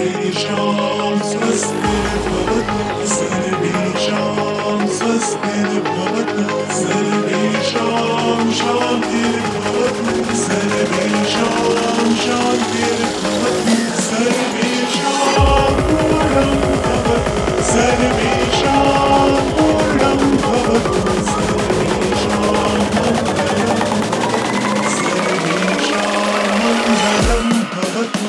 सर्वेषां स्वस्तिर्भवतु सर्वेषां स्वस्तिर्भवतु सर्वेषां शान्तिर्भवतु सर्वेषां शान्तिर्भवतु सर्वेषां पूर्णं भवतु सर्वेषां पूर्णं भवतु सर्वेषां मङ्गलं भवतु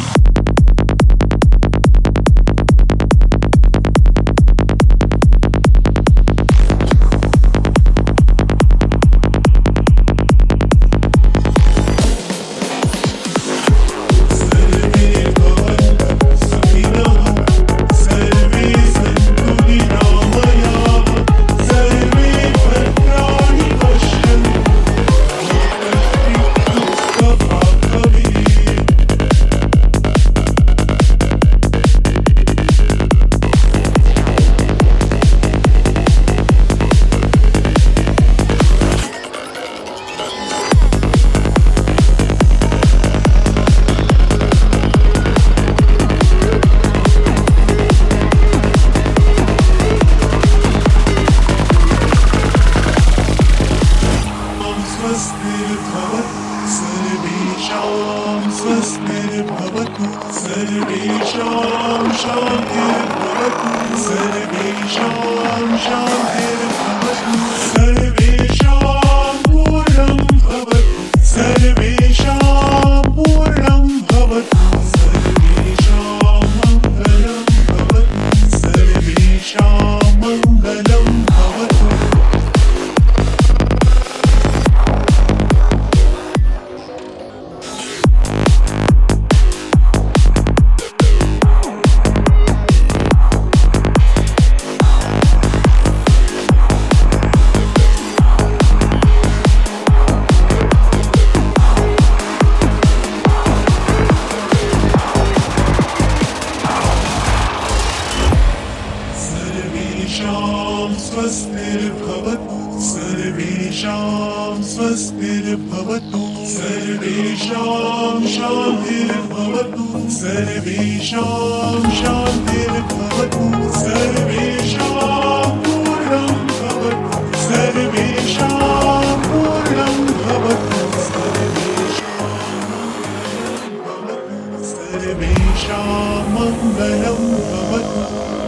स्वस्तिर्भवतु सर्वेषां शान्तिर्भवतु सर्वेषां शान्तिर्भवतु सर्वेषां पूर्णं भवतु सर्वेषां पूर्णं भवतु सर्वेषां मङ्गलं भवतु सर्वेषां मङ्गलं भवतु स्वस्तिर्भवतु सर्वेषां स्वस्तिर्भवतु सर्वेषां शान्तिर्भवतु सर्वेषां शान्तिर्भवतु सर्वेषां पूर्णं भवतु सर्वेषां पूर्णं भवतु सर्वेषां मङ्गलं भवतु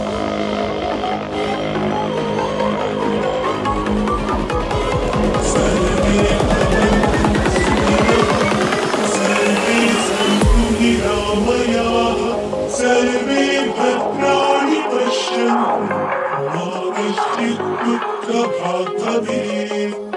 सर्वे भद्राणि पश्यन्तु मा कश्चित् दुःखभाग् भवेत्।